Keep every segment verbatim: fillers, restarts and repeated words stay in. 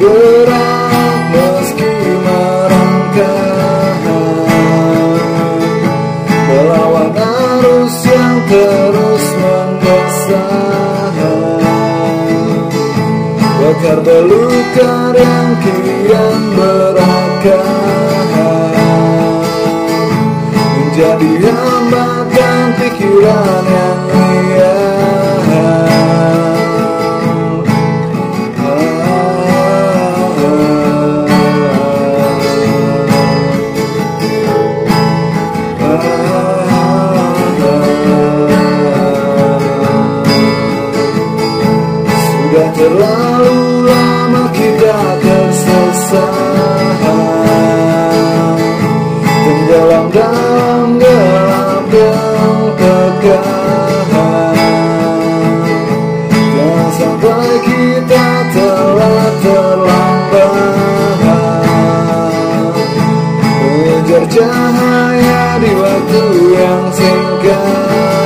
bergerak meski merangkak, melawan arus yang terus mendesak. Bakar belukar yang kian berakar, menjadi hambatan pikiran yang liar. Sudah terlalu lama kita tersesat, tenggelam dalam gelap yang pekat. Jangan sampai kita telah terlambat mengejar cahaya di waktu yang singkat.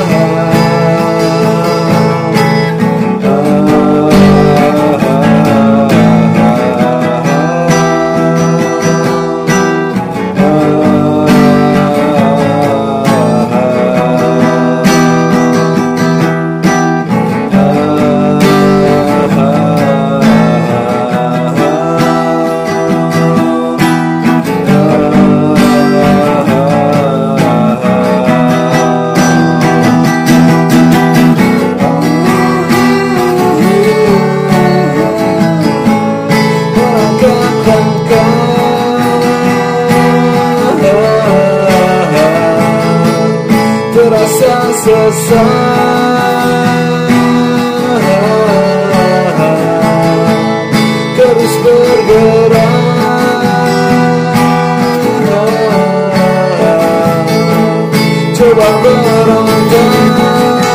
Terasa sesat, terus bergerak, coba berontak.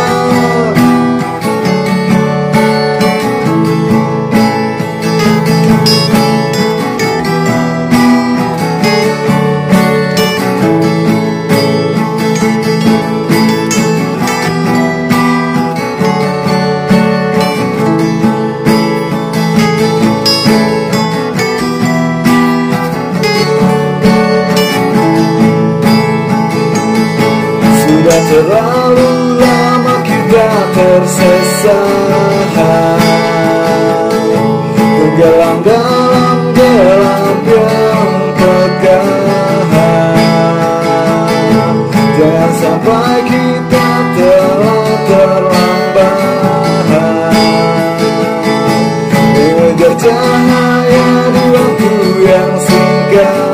Sudah terlalu lama kita tersesat, tenggelam dalam gelap yang pekat. Jangan sampai kita telah terlambat mengejar cahaya di waktu yang singkat.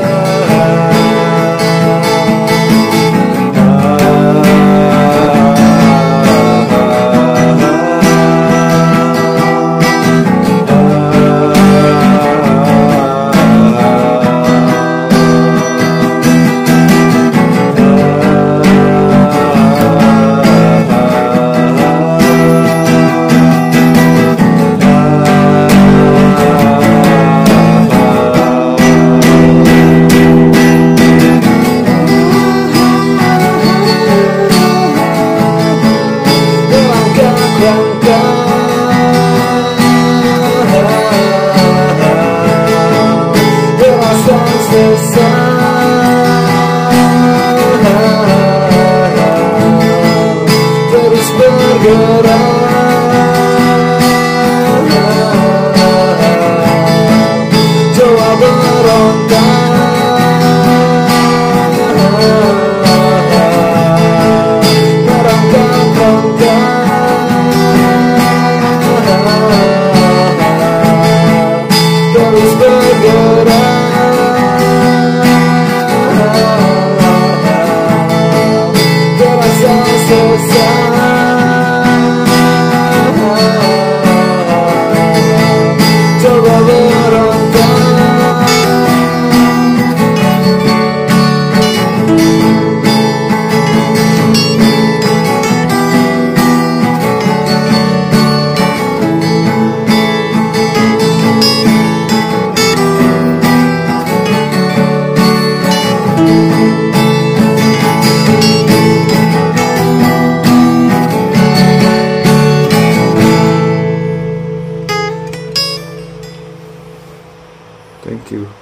you.